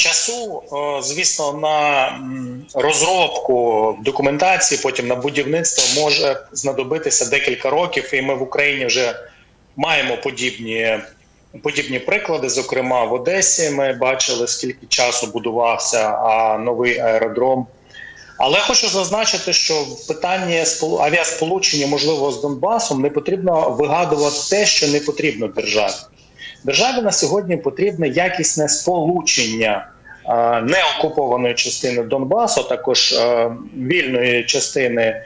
Часу, звісно, на розробку документації, потім на будівництво може знадобитися декілька років, і ми в Україні вже маємо подібні приклади. Зокрема, в Одесі ми бачили, скільки часу будувався новий аеродром. Але хочу зазначити, що в питанні авіасполучення, можливо, з Донбасом, не потрібно вигадувати те, що не потрібно державі. Державі на сьогодні потрібне якісне сполучення неокупованої частини Донбасу, також вільної частини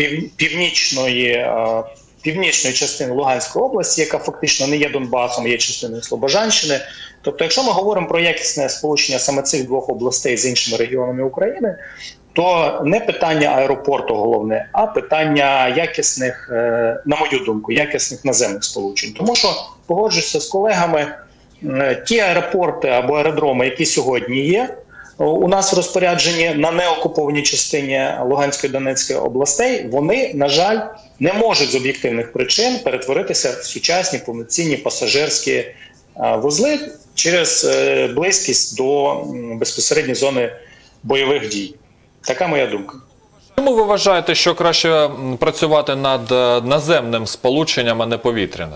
північної частини Луганської області, яка фактично не є Донбасом, є частиною Слобожанщини. Тобто, якщо ми говоримо про якісне сполучення саме цих двох областей з іншими регіонами України, то не питання аеропорту головне, а питання якісних, на мою думку, якісних наземних сполучень. Тому що, погоджуюся з колегами, ті аеропорти або аеродроми, які сьогодні є у нас в розпорядженні на неокупованій частині Луганської і Донецької областей, вони, на жаль, не можуть з об'єктивних причин перетворитися в сучасні повноцінні пасажирські вузли через близькість до безпосередньої зони бойових дій. Така моя думка. Чому ви вважаєте, що краще працювати над наземним сполученням, а не повітряним?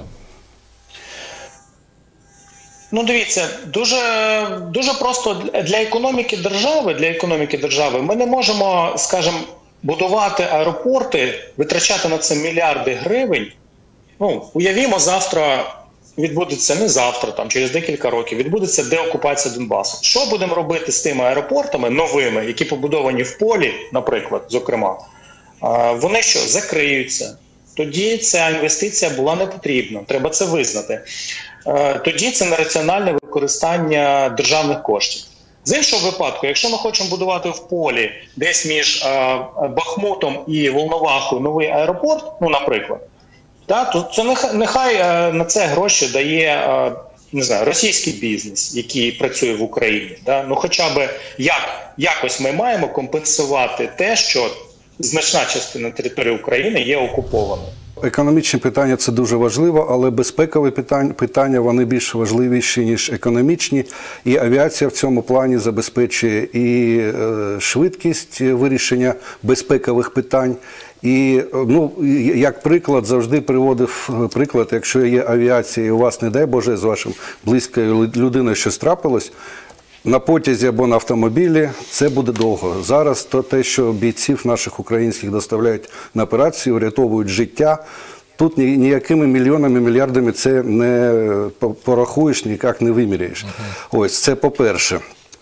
Ну, дивіться, дуже просто для економіки держави ми не можемо, скажімо, будувати аеропорти, витрачати на це мільярди гривень. Ну, уявімо, завтра відбудеться, не завтра, там через декілька років, відбудеться деокупація Донбасу. Що будемо робити з тими аеропортами новими, які побудовані в полі, наприклад, зокрема? Вони що, закриються? Тоді ця інвестиція була не потрібна, треба це визнати. Тоді це нераціональне використання державних коштів. З іншого випадку, якщо ми хочемо будувати в полі десь між Бахмутом і Волновахою новий аеропорт, ну, наприклад, то це нехай на це гроші дає, не знаю, російський бізнес, який працює в Україні. Ну, хоча б якось ми маємо компенсувати те, що значна частина території України є окупованою. Економічні питання – це дуже важливо, але безпекові питання вони більш важливіші, ніж економічні. І авіація в цьому плані забезпечує і швидкість вирішення безпекових питань. І, ну, як приклад, завжди приводив приклад, якщо є авіація і у вас, не дай Боже, з вашим близькою людиною щось трапилось, на потязі або на автомобілі це буде довго. Зараз то те, що бійців наших українських доставляють на операцію, врятовують життя, тут ніякими мільйонами, мільярдами це не порахуєш, ніяк не виміряєш. Ось, це по-перше.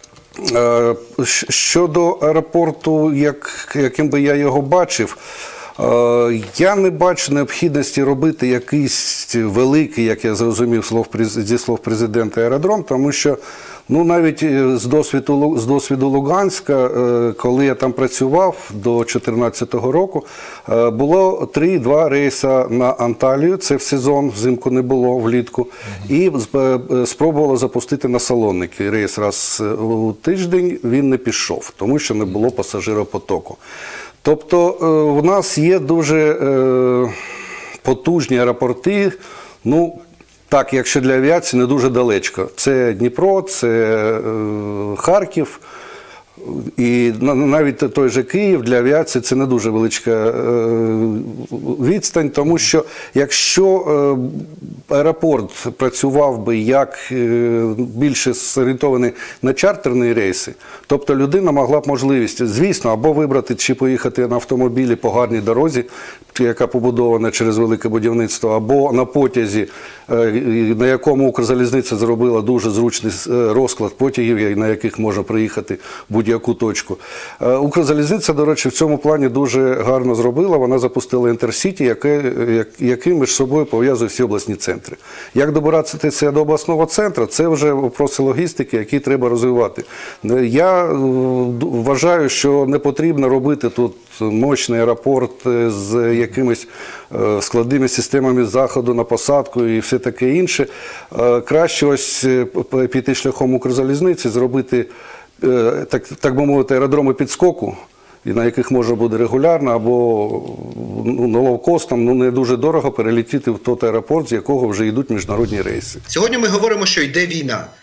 Щодо аеропорту, яким би я його бачив, я не бачу необхідності робити якийсь великий, як я зрозумів зі слов президента, аеродром, тому що, ну, навіть з досвіду Луганська, коли я там працював до 2014 року, було 3-2 рейси на Анталію, це в сезон, взимку не було, влітку, і спробувало запустити на Салоники. Рейс раз у тиждень, він не пішов, тому що не було пасажиропотоку. Тобто в нас є дуже потужні аеропорти, ну, так, якщо для авіації, не дуже далечко. Це Дніпро, це Харків, і навіть той же Київ для авіації – це не дуже велика відстань, тому що якщо аеропорт працював би як більше зорієнтований на чартерні рейси, тобто людина могла б можливість, звісно, або вибрати чи поїхати на автомобілі по гарній дорозі, яка побудована через велике будівництво, або на потязі, на якому Укрзалізниця зробила дуже зручний розклад потягів, на яких можна приїхати в будь-яку точку. Укрзалізниця, до речі, в цьому плані дуже гарно зробила. Вона запустила Інтерсіті, який між собою пов'язує всі обласні центри. Як добиратися до обласного центру, це вже вопроси логістики, які треба розвивати. Я вважаю, що не потрібно робити тут мощний аеропорт з якимись складними системами заходу на посадку і все таке інше. Краще ось піти шляхом Укрзалізниці, зробити, так би мовити, аеродроми підскоку, на яких можна буде регулярно або лоукостом, не дуже дорого перелетіти в той аеропорт, з якого вже йдуть міжнародні рейси. Сьогодні ми говоримо, що йде війна.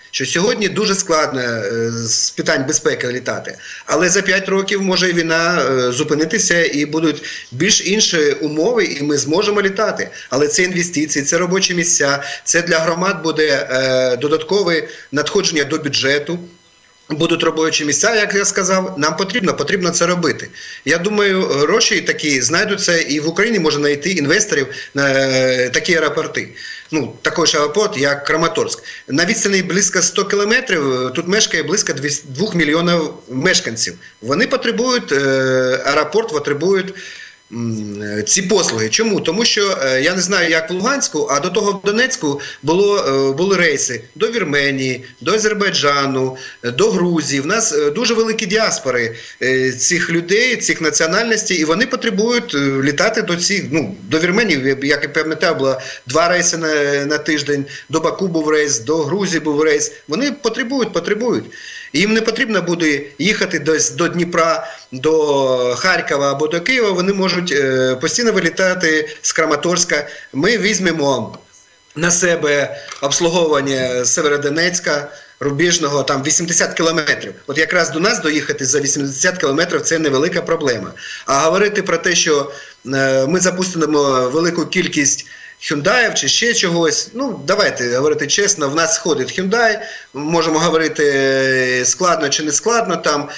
що сьогодні дуже складно з питань безпеки літати, але за 5 років може війна зупинитися і будуть більш інші умови, і ми зможемо літати. Але це інвестиції, це робочі місця, це для громад буде додаткове надходження до бюджету. Будуть робочі місця, як я сказав, нам потрібно це робити. Я думаю, гроші такі знайдуться, і в Україні можна знайти інвесторів на такі аеропорти. Ну, такий ж аеропорт, як Краматорськ. На відстані близько 100 кілометрів, тут мешкає близько 2 мільйонів мешканців. Вони потребують, аеропорт потребують ці послуги. Чому? Тому що, я не знаю, як в Луганську, а до того в Донецьку були рейси до Вірменії, до Азербайджану, до Грузії. В нас дуже великі діаспори цих людей, цих національностей, і вони потребують літати до Вірменії, як я пам'ятаю, було 2 рейси на тиждень, до Баку був рейс, до Грузії був рейс. Вони потребують. Їм не потрібно буде їхати до Дніпра, до Харкова або до Києва, вони можуть постійно вилітати з Краматорська. Ми візьмемо на себе обслуговування Северодонецька, Рубіжного, там 80 кілометрів. От якраз до нас доїхати за 80 кілометрів – це невелика проблема. А говорити про те, що ми запустимо велику кількість Hyundai чи ще чогось, ну, давайте говорити чесно, в нас ходить Hyundai, можемо говорити складно чи не складно, там,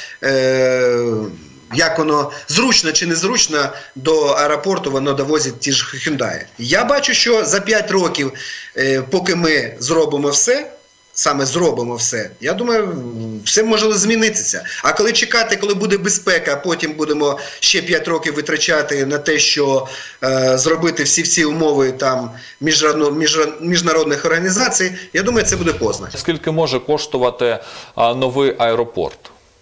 як воно зручно чи незручно до аеропорту воно довозить ті ж Hyundai. Я бачу, що за 5 років, поки ми зробимо все, я думаю, все може змінитися. А коли чекати, коли буде безпека, а потім будемо ще 5 років витрачати на те, що зробити всі умови там міжнародних організацій, я думаю, це буде поздно. Скільки може коштувати новий аеропорт?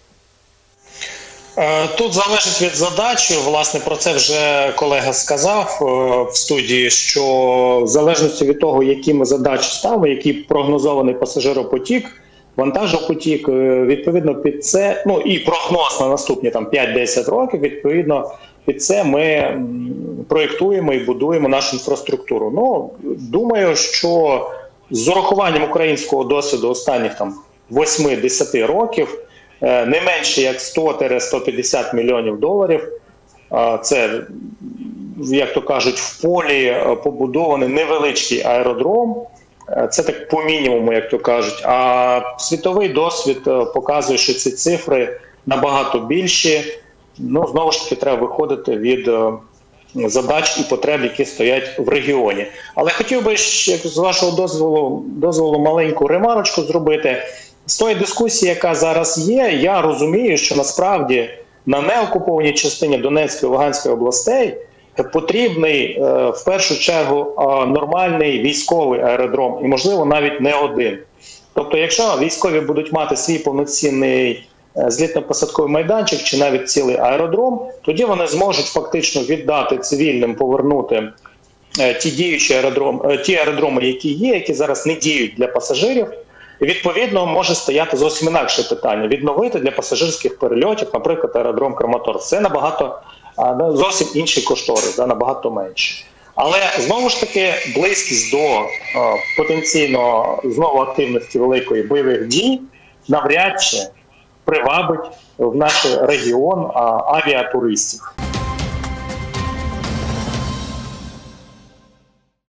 Тут залежить від задачі, власне, про це вже колега сказав в студії, що в залежності від того, які ми задачі ставимо, який прогнозований пасажиропотік, вантажопотік, відповідно під це, ну і прогноз на наступні там 5-10 років, відповідно під це ми проєктуємо і будуємо нашу інфраструктуру. Ну, думаю, що з урахуванням українського досвіду останніх там 8-10 років, не менше як 100-150 мільйонів доларів. Це, як то кажуть, в полі побудований невеличкий аеродром. Це так по мінімуму, як то кажуть. А світовий досвід показує, що ці цифри набагато більші. Ну, знову ж таки, треба виходити від задач і потреб, які стоять в регіоні. Але хотів би, з вашого дозволу маленьку ремарочку зробити. З тої дискусії, яка зараз є, я розумію, що насправді на неокупованій частині Донецької і Луганської областей потрібний в першу чергу нормальний військовий аеродром і, можливо, навіть не один. Тобто, якщо військові будуть мати свій повноцінний злітно-посадковий майданчик чи навіть цілий аеродром, тоді вони зможуть фактично віддати цивільним, повернути ті аеродроми, які є, які зараз не діють для пасажирів. І, відповідно, може стояти зовсім інакше питання. Відновити для пасажирських перельотів, наприклад, аеродром Краматорськ. Це зовсім інший кошторис, набагато менше. Але, знову ж таки, близькість до потенційно знову активності великої бойових дій навряд чи привабить в наш регіон авіатуристів.